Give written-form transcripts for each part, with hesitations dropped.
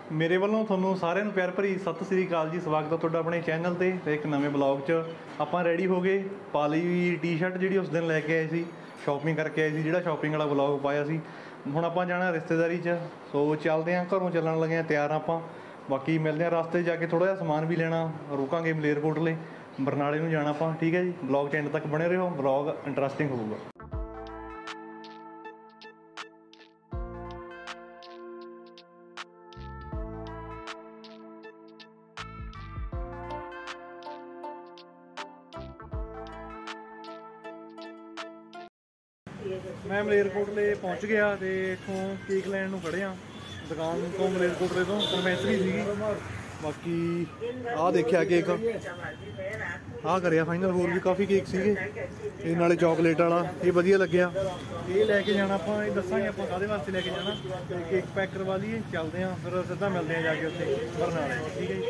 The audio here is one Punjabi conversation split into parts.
ਮੇਰੇ ਵੱਲੋਂ ਤੁਹਾਨੂੰ ਸਾਰਿਆਂ ਨੂੰ ਪਿਆਰ ਭਰੀ ਸਤਿ ਸ੍ਰੀ ਅਕਾਲ ਜੀ। ਸਵਾਗਤ ਹੈ ਤੁਹਾਡਾ ਆਪਣੇ ਚੈਨਲ ਤੇ ਇੱਕ ਨਵੇਂ ਬਲੌਗ 'ਚ। ਆਪਾਂ ਰੈਡੀ ਹੋ ਗਏ, ਪਾ ਲਈ ਟੀ-ਸ਼ਰਟ ਜਿਹੜੀ ਉਸ ਦਿਨ ਲੈ ਕੇ ਆਏ ਸੀ, ਸ਼ਾਪਿੰਗ ਕਰਕੇ ਆਏ ਸੀ, ਜਿਹੜਾ ਸ਼ਾਪਿੰਗ ਵਾਲਾ ਬਲੌਗ ਪਾਇਆ ਸੀ। ਹੁਣ ਆਪਾਂ ਜਾਣਾ ਰਿਸ਼ਤੇਦਾਰੀ 'ਚ, ਸੋ ਚੱਲਦੇ ਹਾਂ, ਘਰੋਂ ਚੱਲਣ ਲੱਗੇ ਹਾਂ, ਤਿਆਰ ਆਪਾਂ। ਬਾਕੀ ਮਿਲਦੇ ਹਾਂ ਰਸਤੇ 'ਚ ਜਾ ਕੇ, ਥੋੜ੍ਹਾ ਜਿਹਾ ਸਮਾਨ ਵੀ ਲੈਣਾ, ਰੁਕਾਂਗੇ ਮਲੇਰਕੋਟਲੇ, ਬਰਨਾਲੇ ਨੂੰ ਜਾਣਾ ਆਪਾਂ। ਠੀਕ ਹੈ ਜੀ, ਬਲੌਗ 'ਚ ਐਂਡ ਤੱਕ ਬਣੇ ਰਹੋ, ਬਲੌਗ ਇੰਟਰਸਟਿੰਗ ਹੋਊਗਾ। मैं मलेरकोटले पहुँच गया तो इतों केक लैन खड़े हाँ, दुकान तो मलेरकोटले तो डिस्पेंसरी सी। बाकी आ देखा केक आ कर फाइनल, होर भी काफ़ी केक से नाले चॉकलेट वाला, ये वधिया लग्या। ये लैके जाना आप, दसांगे आप काहदे वास्ते लैके जाना। केक पैक करवा लीए, चलते हैं फिर सीधा मिलते हैं जाके उत्थे बरनाले। ठीक है जी।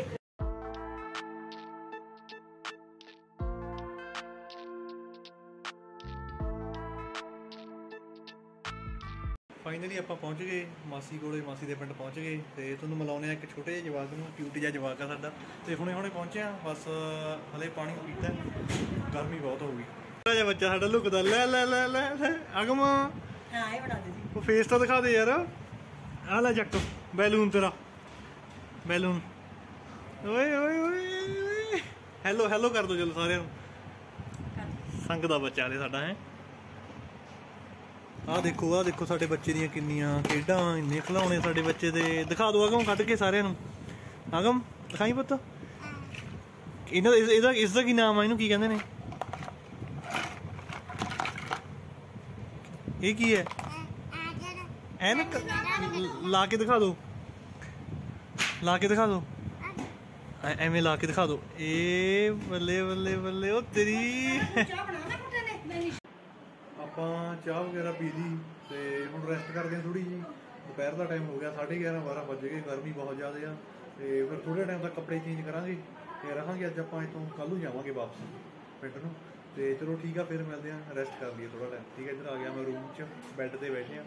फाइनली आप पहुँच गए मासी को, मासी के पिंड पहुँच गए। तो तुहानूं मिलाउने एक छोटे ਜਿਹੇ जवाक नूं, क्यूट जिहा जवाक आ साडा। तो हुणे हुणे पहुँचे हाँ, बस हले पानी पीता, गर्मी बहुत हो गई। छोटा जिहा बच्चा साडा लुकदा, लै लै लै लै लै अगम वो फेस तो दिखा दे यार। आ लै चक बैलून तेरा, बैलून। ओए ओए ओए हैलो हैलो कर दो चलो सारिਆਂ ਨੂੰ। संगदा बच्चा हले साडा है। आ देखो साडे बच्चे दियां किन्नियां खेडां, इन्ने खिलौने साडे बच्चे दे। दिखा दो अगम कट के सारिਆਂ ਨੂੰ। अगम दिखाई पुत्त, इसका की नाम है, इनू की कहंदे ने? ये की है? ऐनक ला के दिखा दो, ला के दिखा दो, एवें ला के दिखा दो। ए बल्ले बल्ले बल्ले ओ तेरी। ਆਪਾਂ ਚਾਹ ਵਗੈਰਾ ਪੀ ਲਈ ਤੇ ਹੁਣ ਰੈਸਟ ਕਰਦੇ ਹਾਂ ਥੋੜੀ ਜੀ। ਦੁਪਹਿਰ ਦਾ ਟਾਈਮ ਹੋ ਗਿਆ, 11:30 12 ਵੱਜ ਗਏ, ਗਰਮੀ ਬਹੁਤ ਜ਼ਿਆਦਾ ਆ। ਤੇ ਫਿਰ ਥੋੜੇ ਟਾਈਮ ਤੱਕ ਕੱਪੜੇ ਚੇਂਜ ਕਰਾਂਗੇ ਤੇ ਰਹਾਂਗੇ। ਅੱਜ ਆਪਾਂ ਇੱਥੋਂ ਕੱਲ੍ਹ ਨੂੰ ਜਾਵਾਂਗੇ ਵਾਪਸ ਪਿੰਡ ਨੂੰ। ਤੇ ਚਲੋ ਠੀਕ ਆ, ਫਿਰ ਮਿਲਦੇ ਹਾਂ, ਰੈਸਟ ਕਰ ਲਈਏ ਥੋੜਾ ਟਾਈਮ। ਠੀਕ ਹੈ, ਇੱਧਰ ਆ ਗਿਆ ਮੈਂ ਰੂਮ 'ਚ, ਬੈੱਡ ਤੇ ਬੈਠੇ ਆ।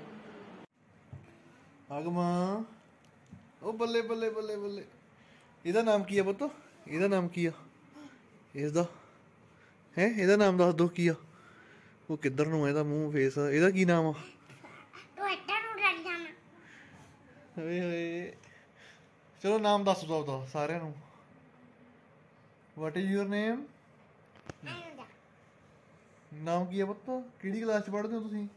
ਆਗਮਾ ਉਹ ਬੱਲੇ ਬੱਲੇ ਬੱਲੇ ਬੱਲੇ। ਇਹਦਾ ਨਾਮ ਕੀ ਆ ਪੁੱਤ? ਇਹਦਾ ਨਾਮ ਕੀ ਆ? ਇਸਦਾ ਹੈ, ਇਹਦਾ ਨਾਮ ਦੱਸ ਦੋ ਕੀ ਆ? ਉਹ ਕਿੱਧਰ ਨੂੰ ਇਹਦਾ ਮੂੰਹ ਫੇਸ, ਇਹਦਾ ਕੀ ਨਾਮ ਆ? ਓਏ ਹੋਏ, ਚਲੋ ਨਾਮ ਦੱਸ ਦੋ ਆਪਦਾ ਸਾਰਿਆਂ ਨੂੰ। What is your name? ਨਾਮ ਕੀ ਆ ਪੁੱਤ? ਕਿਹੜੀ ਕਲਾਸ 'ਚ ਪੜ੍ਹਦੇ ਹੋ ਤੁਸੀਂ?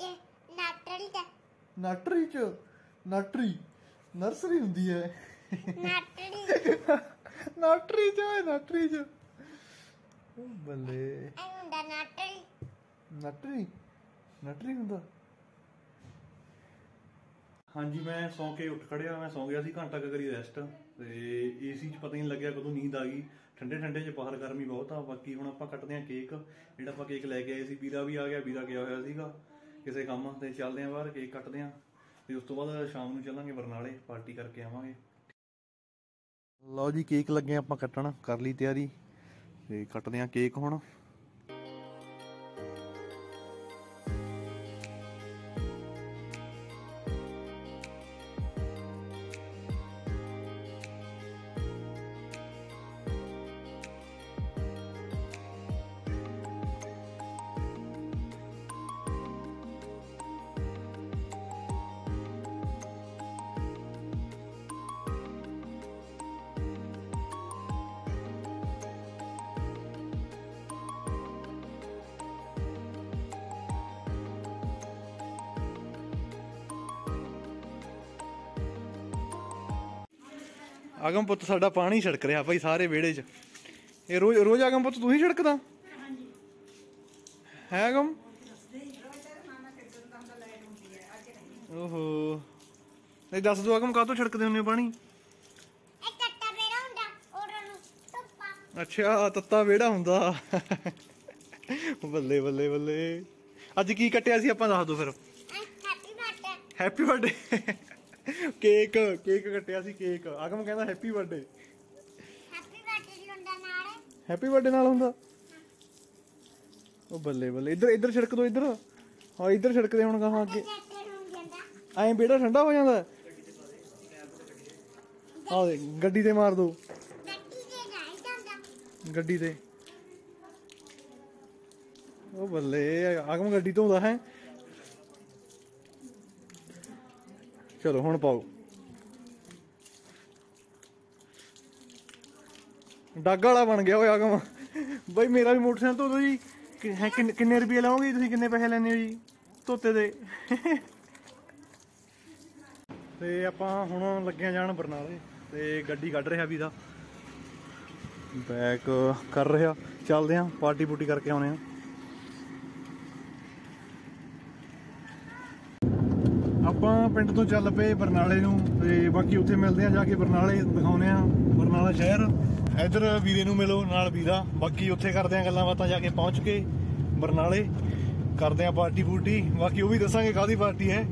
ਨਰਸਰੀ 'ਚ? ਨਰਸਰੀ ਨਰਸਰੀ ਹੁੰਦੀ ਹੈ? ਨਰਸਰੀ 'ਚ ਓਏ, ਨਰਸਰੀ 'ਚ ਬੱਲੇ। ਨਟਰੀ ਨਟਰੀ ਹੁੰਦਾ। ਹਾਂਜੀ, ਮੈਂ ਸੌਂ ਕੇ ਉੱਠ ਖੜਿਆ। ਮੈਂ ਸੌਂ ਗਿਆ ਸੀ ਘੰਟਾ ਕੁ ਕਰੀ ਰੈਸਟ, ਤੇ ਏਸੀ 'ਚ ਪਤਾ ਹੀ ਨਹੀਂ ਲੱਗਿਆ ਕਦੋਂ ਨੀਂਦ ਆ ਗਈ। ਠੰਡੇ ਠੰਡੇ 'ਚ ਬਾਹਰ ਗਰਮੀ ਬਹੁਤ ਆ। ਬਾਕੀ ਹੁਣ ਆਪਾਂ ਕੱਟਦੇ ਹਾਂ ਕੇਕ, ਜਿਹੜਾ ਆਪਾਂ ਕੇਕ ਲੈ ਕੇ ਆਏ ਸੀ। ਵੀਰਾ ਵੀ ਆ ਗਿਆ, ਵੀਰਾ ਗਿਆ ਹੋਇਆ ਸੀਗਾ ਕਿਸੇ ਕੰਮ ਤੇ। ਚੱਲਦੇ ਹਾਂ ਬਾਹਰ, ਕੇਕ ਕੱਟਦੇ ਹਾਂ, ਤੇ ਉਸ ਤੋਂ ਬਾਅਦ ਸ਼ਾਮ ਨੂੰ ਚੱਲਾਂਗੇ ਬਰਨਾਲੇ, ਪਾਰਟੀ ਕਰਕੇ ਆਵਾਂਗੇ। ਲਓ ਜੀ, ਕੇਕ ਲੱਗੇ ਆਪਾਂ ਕੱਟਣ, ਕਰ ਲਈ ਤਿਆਰੀ ਤੇ ਕੱਟਦੇ ਹਾਂ ਕੇਕ ਹੁਣ। आगम पुत साडा पानी छिड़क रहा भाई सारे वेड़े च। ये रोज रोज आगम पुत तू ही छिड़कदा है? आगम ओहो, नहीं दस दो आगम काहतों छिड़कदे हुंदे पानी? अच्छा, तत्ता वेड़ा हुंदा। बल्ले बल्ले बल्ले। अज की कट्टिया सी आपां दस दो फिर। Happy birthday. केक केक कट्टिया सी, केक। आगम कहंदा हैप्पी बर्थडे। हैप्पी बर्थडे नाल हुंदा? ओ बल्ले बल्ले। इधर इधर छिड़क दो, इधर। हाँ इधर छिड़कदे हुण, कहां अगे ऐ बेड़ा ठंडा हो जांदा। ਆ ਦੇ ਗੱਡੀ ਤੇ ਮਾਰ ਦੋ ਗੱਡੀ ਤੇ ਉਹ ਬੱਲੇ ਆਗਮ ਗੱਡੀ ਧੋਂਦਾ ਹੈ ਚਲੋ ਹੁਣ ਪਾਓ ਡੱਗ ਵਾਲਾ ਬਣ ਗਿਆ ਓਏ ਆਗਮ ਬਈ ਮੇਰਾ ਵੀ ਮੋਟਰਸਾਈਕਲ ਧੋ ਦੋ ਜੀ ਕਿੰਨੇ ਰੁਪਏ ਲਾਓਗੇ ਤੁਸੀਂ ਕਿੰਨੇ ਪੈਸੇ ਲੈਣੇ ਹੋ ਜੀ ਧੋਤੇ ਦੇ ਤੇ ਆਪਾਂ ਹੁਣ ਲੱਗਿਆ ਜਾਣ ਬਰਨਾਲੇ ਤੇ ਗੱਡੀ ਕੱਢ ਰਿਹਾ ਵੀਰਾ ਬੈਕ ਕਰ ਰਿਹਾ ਚੱਲਦੇ ਆਂ ਪਾਰਟੀ ਪੂਟੀ ਕਰਕੇ ਆਉਣੇ ਆ ਆਪਾਂ ਪਿੰਡ ਤੋਂ ਚੱਲ ਪਏ ਬਰਨਾਲੇ ਨੂੰ ਤੇ ਬਾਕੀ ਉੱਥੇ ਮਿਲਦੇ ਆ ਜਾ ਕੇ ਬਰਨਾਲੇ ਦਿਖਾਉਣੇ ਆ ਬਰਨਾਲਾ ਸ਼ਹਿਰ ਇੱਧਰ ਵੀਰੇ ਨੂੰ ਮਿਲੋ ਨਾਲ ਵੀਰਾ ਬਾਕੀ ਉੱਥੇ ਕਰਦੇ ਆ ਗੱਲਾਂ ਬਾਤਾਂ ਜਾ ਕੇ ਪਹੁੰਚ ਕੇ ਬਰਨਾਲੇ ਕਰਦੇ ਆ ਪਾਰਟੀ ਪੂਟੀ ਬਾਕੀ ਉਹ ਵੀ ਦੱਸਾਂਗੇ ਕਾਹਦੀ ਪਾਰਟੀ ਹੈ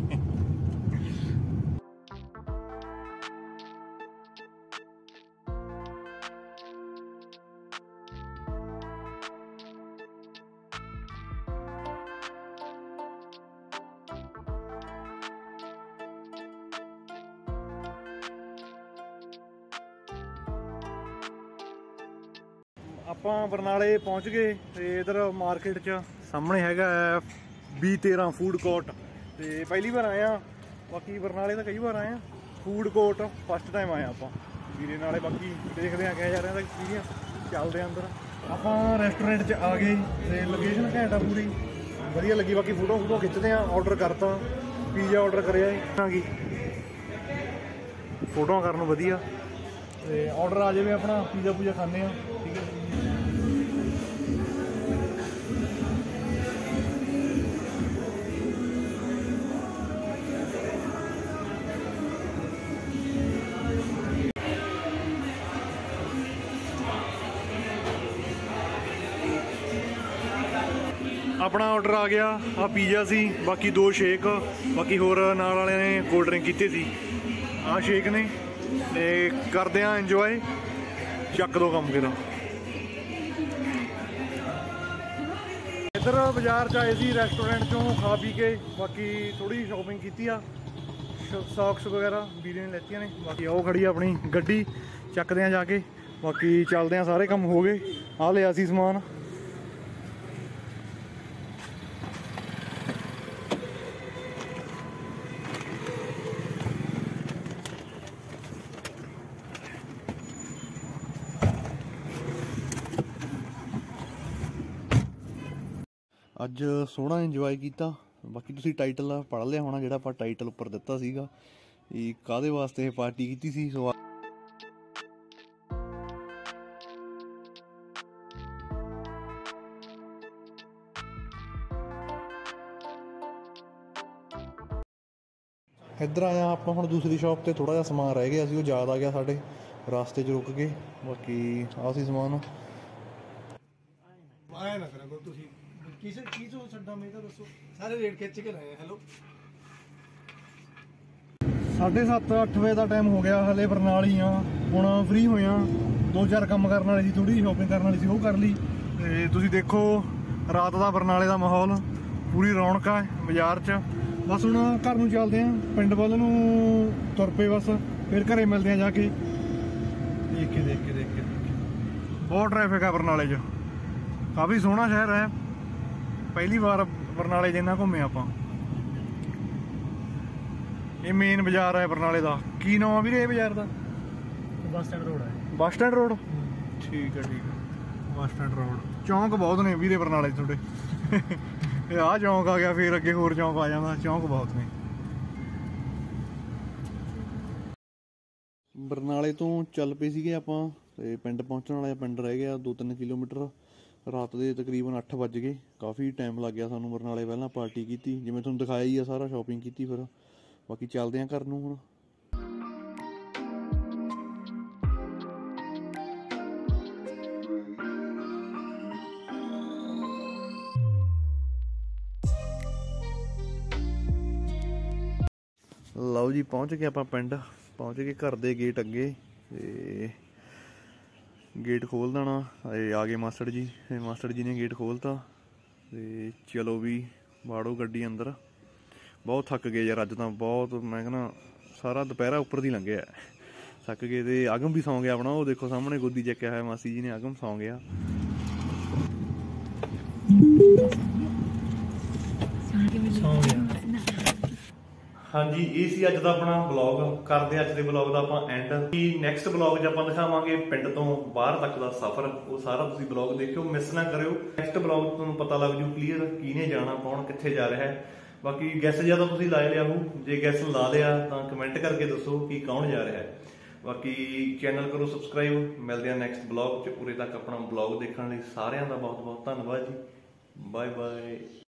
ਆਪਾਂ ਬਰਨਾਲੇ ਪਹੁੰਚ ਗਏ ਤੇ ਇਧਰ ਮਾਰਕੀਟ 'ਚ ਸਾਹਮਣੇ ਹੈਗਾ B13 ਫੂਡ ਕੋਰਟ ਤੇ ਪਹਿਲੀ ਵਾਰ ਆਏ ਆ ਬਾਕੀ ਬਰਨਾਲੇ ਤਾਂ ਕਈ ਵਾਰ ਆਏ ਆ ਫੂਡ ਕੋਰਟ ਫਸਟ ਟਾਈਮ ਆਏ ਆਪਾਂ ਵੀਰੇ ਨਾਲੇ ਬਾਕੀ ਦੇਖਦੇ ਆ ਕਿਹਾ ਜਾ ਰਿਹਾ ਦਾ ਐਕਸਪੀਰੀਅੰਸ ਚੱਲਦੇ ਆ ਅੰਦਰ ਆਪਾਂ ਰੈਸਟੋਰੈਂਟ 'ਚ ਆ ਗਏ ਤੇ ਲੋਕੇਸ਼ਨ ਘੈਂਟ ਆ ਪੂਰੀ ਵਧੀਆ ਲੱਗੀ ਬਾਕੀ ਫੋਟੋ ਖਿੱਚਦੇ ਆ ਆਰਡਰ ਕਰਤਾ ਪੀਜ਼ਾ ਆਰਡਰ ਕਰਿਆ ਜੀ ਫੋਟੋਆਂ ਕਰਨ ਨੂੰ ਵਧੀਆ ਤੇ ਆਰਡਰ ਆ ਜਾਵੇ ਆਪਣਾ ਪੀਜ਼ਾ ਪੂਜਾ ਖਾਂਦੇ ਆ ਠੀਕ ਹੈ ਆਪਣਾ ਆਰਡਰ ਆ ਗਿਆ ਆ ਪੀਜ਼ਾ ਸੀ ਬਾਕੀ 2 ਸ਼ੇਕ ਬਾਕੀ ਹੋਰ ਨਾਲ ਵਾਲਿਆਂ ਨੇ ਕੋਲਡ ਡਰਿੰਕ ਕੀਤੇ ਸੀ ਆ ਸ਼ੇਕ ਨੇ ਤੇ ਕਰਦੇ ਆ ਇੰਜੋਏ ਚੱਕ ਦੋ ਕੰਮ ਕਿਰਾ ਇੱਧਰ ਬਾਜ਼ਾਰ 'ਚ ਆਏ ਸੀ ਰੈਸਟੋਰੈਂਟ 'ਚੋਂ ਖਾ ਪੀ ਕੇ ਬਾਕੀ ਥੋੜੀ ਸ਼ਾਪਿੰਗ ਕੀਤੀ ਆ ਸੌਕਸ ਵਗੈਰਾ ਵੀਰੇ ਨੇ ਲੈਤੀਆਂ ਨੇ ਬਾਕੀ ਉਹ ਖੜੀ ਆ ਆਪਣੀ ਗੱਡੀ ਚੱਕਦੇ ਆ ਜਾ ਕੇ ਬਾਕੀ ਚੱਲਦੇ ਆ ਸਾਰੇ ਕੰਮ ਹੋ ਗਏ ਆ ਲਿਆ ਸੀ ਸਮਾਨ ਅੱਜ ਸੋਹਣਾ ਇੰਜੋਏ ਕੀਤਾ ਬਾਕੀ ਤੁਸੀਂ ਟਾਈਟਲ ਪੜ੍ਹ ਲਿਆ ਹੋਣਾ ਜਿਹੜਾ ਆਪਾਂ ਟਾਈਟਲ ਉੱਪਰ ਦਿੱਤਾ ਸੀਗਾ ਇਹ ਕਾਹਦੇ ਵਾਸਤੇ ਇਹ ਪਾਰਟੀ ਕੀਤੀ ਸੀ ਸੋ ਇੱਧਰ ਆਇਆ ਆਪਾਂ ਹੁਣ ਦੂਸਰੀ ਸ਼ਾਪ ਤੇ ਥੋੜਾ ਜਿਹਾ ਸਮਾਨ ਰਹਿ ਗਿਆ ਸੀ ਉਹ ਯਾਦ ਆ ਗਿਆ ਸਾਡੇ ਰਾਸਤੇ 'ਚ ਰੁਕ ਕੇ ਬਾਕੀ ਆਹ ਸੀ ਸਮਾਨ ਆਇਆ ਨਾ ਕਰਾ ਤੁਸੀਂ ਕਿਸੇ ਚੀਜ਼ ਤੋਂ ਛੱਡਾ ਮੈਂ ਤਾਂ ਦੱਸੋ ਸਾਰੇ ਰੇਟ ਖਿੱਚ ਕੇ ਲਾਏ ਹੈਲੋ 7:30-8 ਵਜੇ ਦਾ ਟਾਈਮ ਹੋ ਗਿਆ ਹਲੇ ਬਰਨਾਲੀ ਆ ਹੁਣ ਫ੍ਰੀ ਹੋਏ ਆ 2-4 ਕੰਮ ਕਰਨ ਵਾਲੇ ਸੀ ਥੋੜੀ ਸ਼ਾਪਿੰਗ ਕਰਨ ਵਾਲੀ ਸੀ ਉਹ ਕਰ ਲਈ ਤੇ ਤੁਸੀਂ ਦੇਖੋ ਰਾਤ ਦਾ ਬਰਨਾਲੇ ਦਾ ਮਾਹੌਲ ਪੂਰੀ ਰੌਣਕ ਆ ਬਾਜ਼ਾਰ 'ਚ ਬਸ ਹੁਣ ਘਰ ਨੂੰ ਚੱਲਦੇ ਆ ਪਿੰਡ ਵੱਲ ਨੂੰ ਤੁਰ ਪਏ ਬਸ ਫਿਰ ਘਰੇ ਮਿਲਦੇ ਆ ਜਾ ਕੇ ਦੇਖ ਕੇ ਬਹੁਤ ਟ੍ਰੈਫਿਕ ਆ ਬਰਨਾਲੇ 'ਚ ਕਾਫੀ ਸੋਹਣਾ ਸ਼ਹਿਰ ਹੈ ਪਹਿਲੀ ਵਾਰ ਬਰਨਾਲੇ ਜਿੰਨਾ ਘੁੰਮੇ ਆਪਾਂ ਇਹ ਮੇਨ ਬਾਜ਼ਾਰ ਹੈ ਬਰਨਾਲੇ ਦਾ ਕੀ ਨਾਮ ਆ ਵੀਰੇ ਇਹ ਬਾਜ਼ਾਰ ਦਾ ਬੱਸ ਸਟੈਂਡ ਰੋਡ ਹੈ ਬੱਸ ਸਟੈਂਡ ਰੋਡ ਠੀਕ ਹੈ ਬੱਸ ਸਟੈਂਡ ਰੋਡ ਚੌਂਕ ਬਹੁਤ ਨੇ ਵੀਰੇ ਬਰਨਾਲੇ ਤੁਹਾਡੇ ਇਹ ਆਹ ਚੌਂਕ ਆ ਗਿਆ ਫਿਰ ਅੱਗੇ ਹੋਰ ਚੌਂਕ ਆ ਜਾਂਦਾ ਚੌਂਕ ਬਹੁਤ ਨੇ ਬਰਨਾਲੇ ਤੋਂ ਚੱਲ ਪਏ ਸੀਗੇ ਆਪਾਂ ਤੇ ਪਿੰਡ ਪਹੁੰਚਣ ਵਾਲੇ ਪਿੰਡ ਰਹਿ ਗਿਆ 2-3 ਕਿਲੋਮੀਟਰ ਰਾਤ ਦੇ ਤਕਰੀਬਨ 8 ਵੱਜ ਗਏ ਕਾਫੀ ਟਾਈਮ ਲੱਗ ਗਿਆ ਸਾਨੂੰ ਬਰਨਾਲੇ ਪਹਿਲਾਂ ਪਾਰਟੀ ਕੀਤੀ ਜਿਵੇਂ ਤੁਹਾਨੂੰ ਦਿਖਾਇਆ ਹੀ ਆ ਸਾਰਾ ਸ਼ਾਪਿੰਗ ਕੀਤੀ ਫਿਰ ਬਾਕੀ ਚੱਲਦੇ ਆ ਘਰ ਨੂੰ ਹੁਣ ਲਓ ਜੀ ਪਹੁੰਚ ਗਏ ਆਪਾਂ ਪਿੰਡ ਪਹੁੰਚ ਕੇ ਘਰ ਦੇ ਗੇਟ ਅੱਗੇ ਤੇ ਗੇਟ ਖੋਲ ਦੇਣਾ ਆ ਗਏ ਮਾਸਟਰ ਜੀ ਨੇ ਗੇਟ ਖੋਲਤਾ ਤੇ ਚਲੋ ਵੀ ਵਾੜੋ ਗੱਡੀ ਅੰਦਰ ਬਹੁਤ ਥੱਕ ਗਏ ਯਾਰ ਅੱਜ ਤਾਂ ਬਹੁਤ ਮੈਂ ਕਹਿੰਦਾ ਸਾਰਾ ਦੁਪਹਿਰਾ ਉੱਪਰ ਦੀ ਲੰਘਿਆ ਥੱਕ ਗਏ ਤੇ ਆਗਮ ਵੀ ਸੌਂ ਗਿਆ ਆਪਣਾ। ਉਹ ਦੇਖੋ ਸਾਹਮਣੇ ਗੋਦੀ ਚੱਕਿਆ ਹੋਇਆ ਮਾਸੀ ਜੀ ਨੇ, ਆਗਮ ਸੌਂ ਗਿਆ। ਹਾਂਜੀ ਇਹ ਸੀ ਅੱਜ ਦਾ ਆਪਣਾ ਬਲੌਗ। ਕਰਦੇ ਅੱਜ ਦੇ ਬਲੌਗ ਦਾ ਆਪਾਂ ਐਂਡ। ਨੈਕਸਟ ਬਲੌਗ 'ਚ ਆਪਾਂ ਦਿਖਾਵਾਂਗੇ ਪਿੰਡ ਤੋਂ ਬਾਹਰ ਤੱਕ ਦਾ ਸਫ਼ਰ। ਉਹ ਸਾਰਾ ਤੁਸੀਂ ਬਲੌਗ ਦੇਖਿਓ, ਮਿਸ ਨਾ ਕਰਿਓ। ਨੈਕਸਟ ਬਲੌਗ ਤੁਹਾਨੂੰ ਪਤਾ ਲੱਗ ਜੂ ਕਲੀਅਰ ਕਿਹਨੇ ਜਾਣਾ, ਕੌਣ ਕਿੱਥੇ ਜਾ ਰਿਹਾ ਹੈ। ਬਾਕੀ ਗੈਸ ਜਿਆਦਾ ਤੁਸੀਂ ਲਾ ਲਿਆ ਹੋ, ਜੇ ਗੈਸ ਲਾ ਲਿਆ ਤਾਂ ਕਮੈਂਟ ਕਰਕੇ ਦੱਸੋ ਕਿ ਕੌਣ ਜਾ ਰਿਹਾ ਹੈ। ਬਾਕੀ ਚੈਨਲ ਕਰੋ ਸਬਸਕ੍ਰਾਈਬ। ਮਿਲਦੇ ਆ ਨੈਕਸਟ ਬਲੌਗ 'ਚ। ਉਰੇ ਤੱਕ ਆਪਣਾ ਬਲੌਗ ਦੇਖਣ ਲਈ ਸਾਰਿਆਂ ਦਾ ਬਹੁਤ ਬਹੁਤ ਧੰਨਵਾਦ ਜੀ। Bye bye.